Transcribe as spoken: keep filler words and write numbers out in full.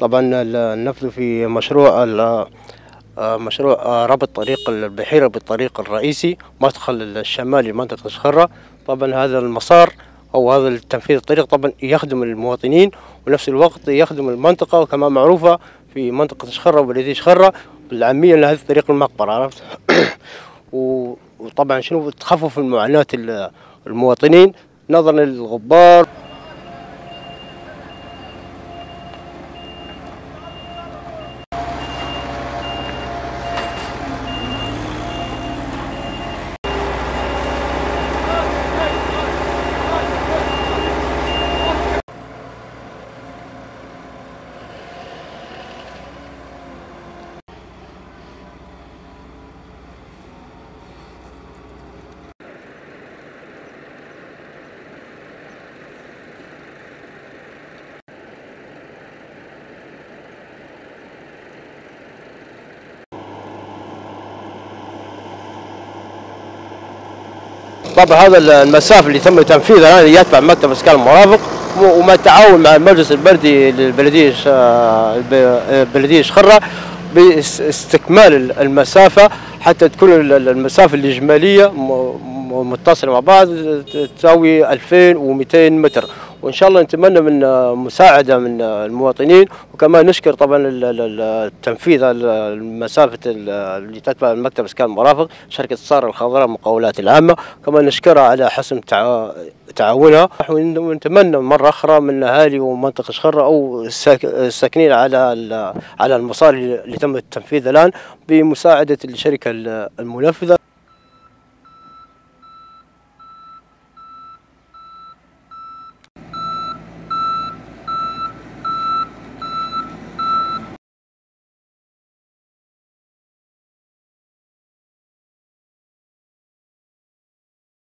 طبعا النفذ في مشروع مشروع ربط طريق البحيرة بالطريق الرئيسي مدخل الشمالي لمنطقة شخرة. طبعا هذا المسار أو هذا التنفيذ الطريق طبعا يخدم المواطنين ونفس الوقت يخدم المنطقة، وكما معروفة في منطقة شخرة وبلدية شخرة بالعامية أن هذا طريق المقبرة، عرفت. وطبعا شنو تخفف من معاناة المواطنين نظرا للغبار. طبعا هذا المسافة اللي تم تنفيذها الآن يتبع مكتب اسكان المرافق ومع التعاون مع المجلس البلدي للبلدية بلدية شخرة باستكمال المسافة حتى تكون المسافة الإجمالية متصلة مع بعض تساوي ألفين ومئتين متر، وإن شاء الله نتمنى من مساعدة من المواطنين. وكمان نشكر طبعا التنفيذ المسافة اللي تتبع المكتب اسكان المرافق شركة الصارة الخضراء المقاولات العامة، كمان نشكرها على حسن تعاونها، ونتمنى مرة أخرى من أهالي ومنطقة شخرة أو الساكنين على على المسار اللي تم التنفيذ الآن بمساعدة الشركة المنفذة.